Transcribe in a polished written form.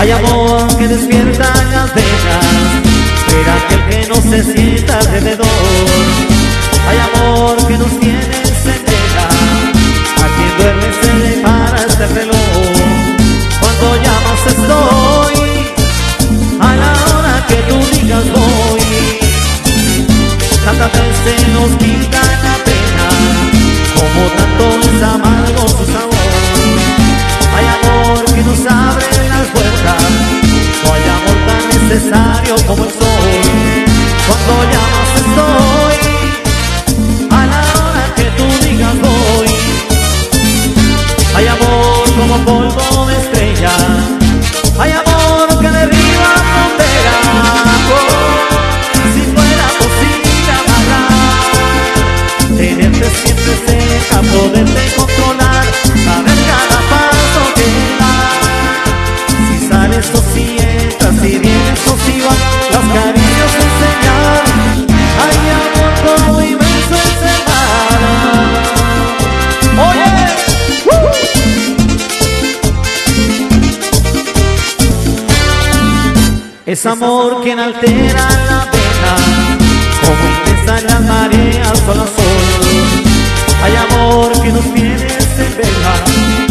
Hay amor que despierta las venas, pero aquel que no se sienta alrededor. Hay amor que nos tiene en ceguera, a quien duerme se le para este reloj. Cuando llamas estoy, a la hora que tú digas voy. Tantas veces nos quitan la pena, como tanto es amargo su sabor. Hay amor que nos abre las puertas, no hay amor tan necesario como el sol. Cuando llamas estoy, a la hora que tú digas voy. Hay amor como polvo de estrella, hay amor que derriba fronteras. Si fuera posible amarrar, tenerte siempre cerca, poderte controlar, saber cada paso que das. Si sales o si entras, si vienes o si vas, las caricias enseñar. Hay amor como inmenso es el mar. ¡Oye! Es amor quien altera la pena, como intensa en las mareas sol a sol. Hay amor que nos viene en vela,